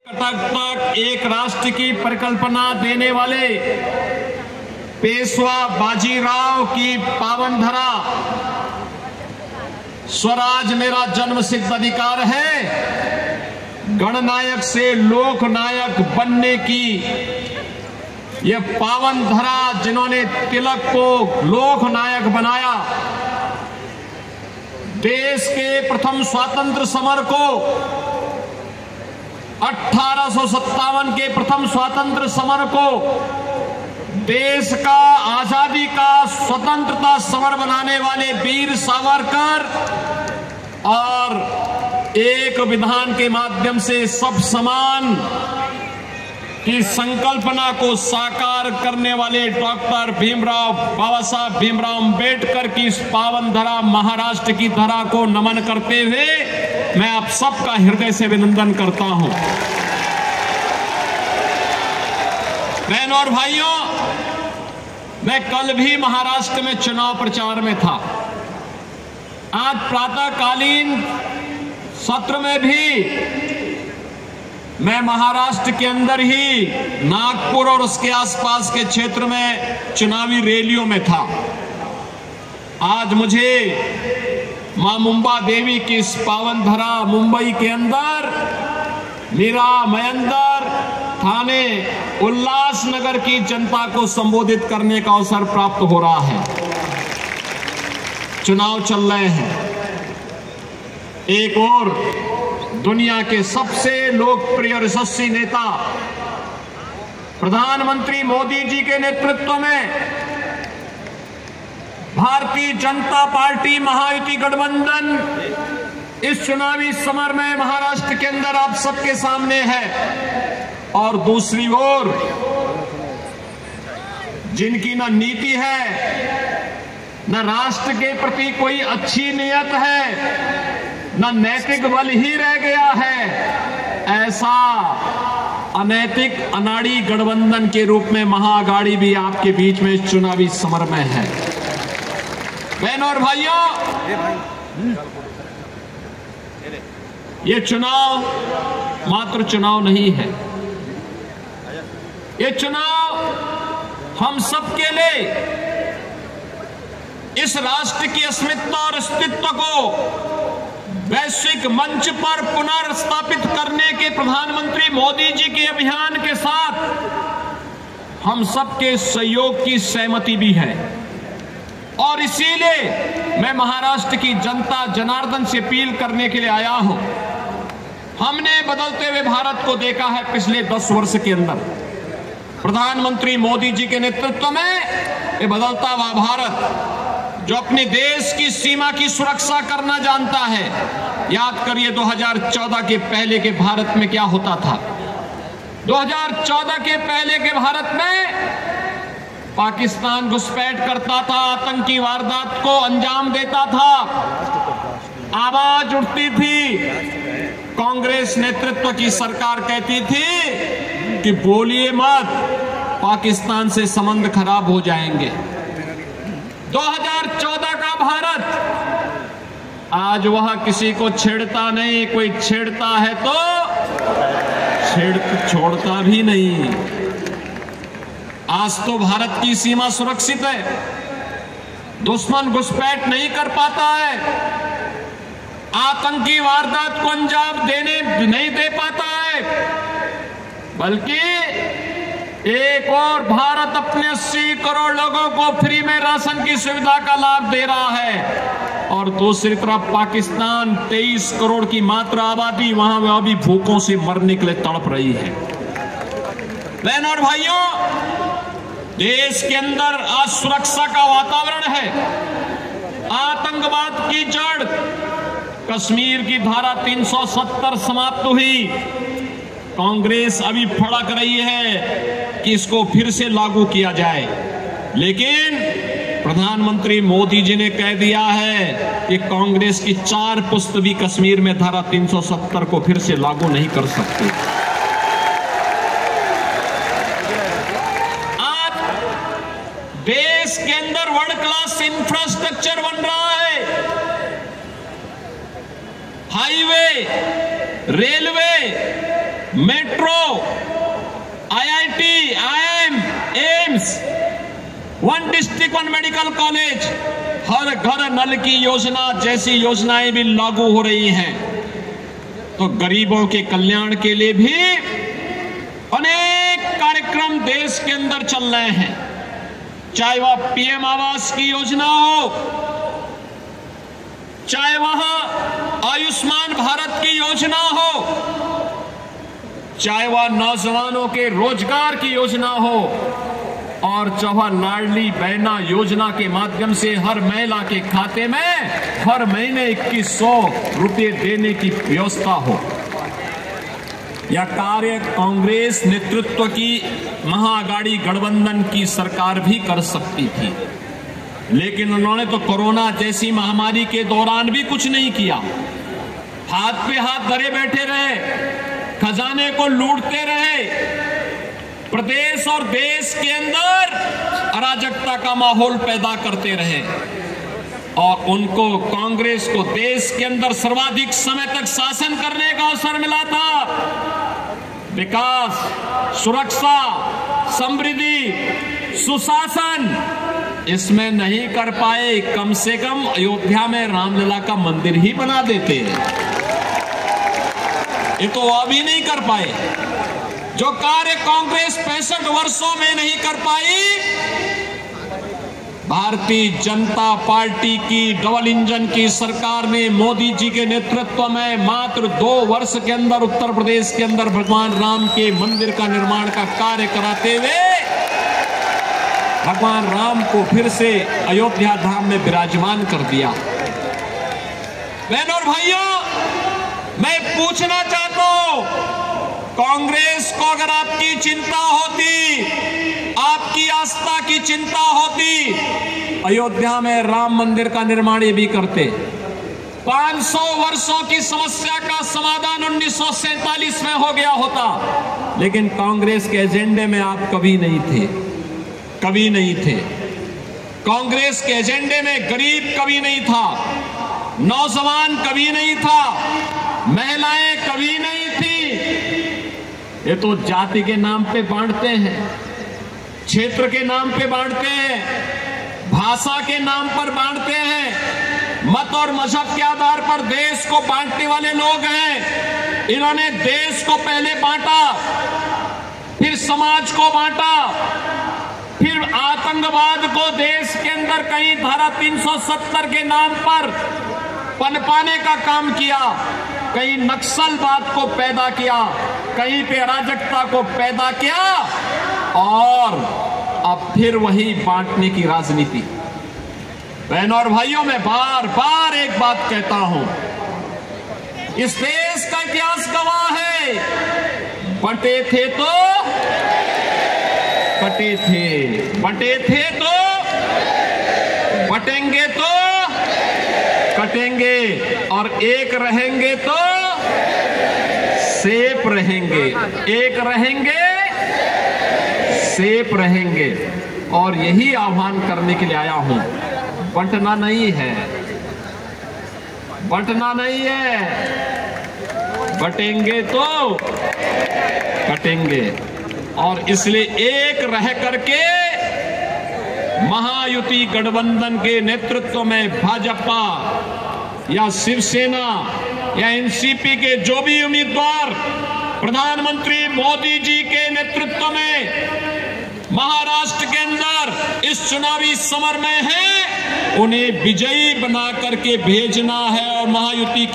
तक एक राष्ट्र की परिकल्पना देने वाले पेशवा बाजीराव की पावन धरा स्वराज मेरा जन्मसिद्ध अधिकार है, गणनायक से लोकनायक बनने की यह पावन धरा जिन्होंने तिलक को लोकनायक बनाया, देश के प्रथम स्वातंत्र समर को 1857 के प्रथम स्वतंत्र समर को देश का आजादी का स्वतंत्रता समर बनाने वाले वीर सावरकर और एक विधान के माध्यम से सब समान की संकल्पना को साकार करने वाले डॉक्टर बाबा साहब भीमराव अंबेडकर की इस पावन धरा महाराष्ट्र की धरा को नमन करते हुए मैं आप सबका हृदय से अभिनंदन करता हूं। बहनों और भाइयों, मैं कल भी महाराष्ट्र में चुनाव प्रचार में था। आज प्रातःकालीन सत्र में भी मैं महाराष्ट्र के अंदर ही नागपुर और उसके आसपास के क्षेत्र में चुनावी रैलियों में था। आज मुझे मां मुंबा देवी की इस पावन धरा मुंबई के अंदर मीरा मयंदर थाने उल्लासनगर की जनता को संबोधित करने का अवसर प्राप्त हो रहा है। चुनाव चल रहे हैं। एक और दुनिया के सबसे लोकप्रिय और यशस्वी नेता प्रधानमंत्री मोदी जी के नेतृत्व में भारतीय जनता पार्टी महायुति गठबंधन इस चुनावी समर में महाराष्ट्र के अंदर आप सबके सामने है। और दूसरी ओर जिनकी न नीति है, न राष्ट्र के प्रति कोई अच्छी नियत है, न नैतिक बल ही रह गया है, ऐसा अनैतिक अनाड़ी गठबंधन के रूप में महाअघाड़ी भी आपके बीच में इस चुनावी समर में है। बहनों और भाइयों, ये चुनाव मात्र चुनाव नहीं है, ये चुनाव हम सबके लिए इस राष्ट्र की अस्मिता और अस्तित्व को वैश्विक मंच पर पुनर्स्थापित करने के प्रधानमंत्री मोदी जी के अभियान के साथ हम सबके सहयोग की सहमति भी है। और इसीलिए मैं महाराष्ट्र की जनता जनार्दन से अपील करने के लिए आया हूं। हमने बदलते हुए भारत को देखा है पिछले 10 वर्ष के अंदर। प्रधानमंत्री मोदी जी के नेतृत्व में ये बदलता हुआ भारत जो अपने देश की सीमा की सुरक्षा करना जानता है। याद करिए 2014 के पहले के भारत में क्या होता था। 2014 के पहले के भारत में पाकिस्तान घुसपैठ करता था, आतंकी वारदात को अंजाम देता था, आवाज उठती थी। कांग्रेस नेतृत्व की सरकार कहती थी कि बोलिए मत, पाकिस्तान से संबंध खराब हो जाएंगे। 2014 का भारत आज वह किसी को छेड़ता नहीं, कोई छेड़ता है तो छोड़ता भी नहीं। आज तो भारत की सीमा सुरक्षित है, दुश्मन घुसपैठ नहीं कर पाता है, आतंकी वारदात को अंजाम नहीं दे पाता है, बल्कि एक और भारत अपने 80 करोड़ लोगों को फ्री में राशन की सुविधा का लाभ दे रहा है। और दूसरी तरफ पाकिस्तान 23 करोड़ की मात्र आबादी वहां भी भूखों से मरने के लिए तड़प रही है। बहनों और भाइयों, देश के अंदर आज सुरक्षा का वातावरण है। आतंकवाद की जड़ कश्मीर की धारा 370 समाप्त हुई। कांग्रेस अभी फड़क रही है कि इसको फिर से लागू किया जाए, लेकिन प्रधानमंत्री मोदी जी ने कह दिया है कि कांग्रेस की 4 पुस्त भी कश्मीर में धारा 370 को फिर से लागू नहीं कर सकती। आज देश के अंदर वर्ल्ड क्लास इंफ्रास्ट्रक्चर बन रहा है। Highway, railway, metro, IIT, IIM, AIIMS, one district one medical college, हर घर नल की योजना जैसी योजनाएं भी लागू हो रही हैं। तो गरीबों के कल्याण के लिए भी अनेक कार्यक्रम देश के अंदर चल रहे हैं, चाहे वह PM आवास की योजना हो, चाहे वह आयुष्मान भारत की योजना हो, चाहे वह नौजवानों के रोजगार की योजना हो, और चाहे लाडली बहना योजना के माध्यम से हर महिला के खाते में हर महीने 2100 रुपये देने की व्यवस्था हो। यह कार्य कांग्रेस नेतृत्व की महाअघाड़ी गठबंधन की सरकार भी कर सकती थी, लेकिन उन्होंने तो कोरोना जैसी महामारी के दौरान भी कुछ नहीं किया। हाथ पे हाथ धरे बैठे रहे, खजाने को लूटते रहे, प्रदेश और देश के अंदर अराजकता का माहौल पैदा करते रहे, और उनको कांग्रेस को देश के अंदर सर्वाधिक समय तक शासन करने का अवसर मिला था। विकास, सुरक्षा, समृद्धि, सुशासन इसमें नहीं कर पाए। कम से कम अयोध्या में रामलला का मंदिर ही बना देते, ये तो वह भी नहीं कर पाए। जो कार्य कांग्रेस 65 वर्षों में नहीं कर पाई, भारतीय जनता पार्टी की डबल इंजन की सरकार ने मोदी जी के नेतृत्व में मात्र 2 वर्ष के अंदर उत्तर प्रदेश के अंदर भगवान राम के मंदिर का निर्माण का कार्य कराते हुए भगवान राम को फिर से अयोध्या धाम में विराजमान कर दिया। बहनों और भाइयों, मैं पूछना चाहता हूं, कांग्रेस को अगर आपकी चिंता होती, आपकी आस्था की चिंता होती, अयोध्या में राम मंदिर का निर्माण ये भी करते। 500 वर्षों की समस्या का समाधान 1947 में हो गया होता, लेकिन कांग्रेस के एजेंडे में आप कभी नहीं थे, कभी नहीं थे। कांग्रेस के एजेंडे में गरीब कभी नहीं था, नौजवान कभी नहीं था, महिलाएं कभी नहीं थी। ये तो जाति के नाम पे बांटते हैं, क्षेत्र के नाम पे बांटते हैं, भाषा के नाम पर बांटते हैं, मत और मजहब के आधार पर देश को बांटने वाले लोग हैं। इन्होंने देश को पहले बांटा, फिर समाज को बांटा, फिर आतंकवाद को देश के अंदर कहीं धारा 370 के नाम पर पनपाने का काम किया, कहीं नक्सलवाद को पैदा किया, कहीं पे अराजकता को पैदा किया, और अब फिर वही बांटने की राजनीति। बहनों और भाइयों, मैं बार बार एक बात कहता हूं, इस देश का इतिहास गवाह है, बंटे थे तो कटे थे, बंटे थे तो बटेंगे तो कटेंगे, और एक रहेंगे तो सेफ रहेंगे, एक रहेंगे सेफ रहेंगे। और यही आह्वान करने के लिए आया हूं, बंटना नहीं है, बंटना नहीं है, बटेंगे तो कटेंगे। और इसलिए एक रह करके महायुति गठबंधन के नेतृत्व में भाजपा या शिवसेना या एनसीपी के जो भी उम्मीदवार प्रधानमंत्री मोदी जी के नेतृत्व में महाराष्ट्र के अंदर इस चुनावी समर में हैं, उन्हें विजयी बना करके भेजना है और महायुति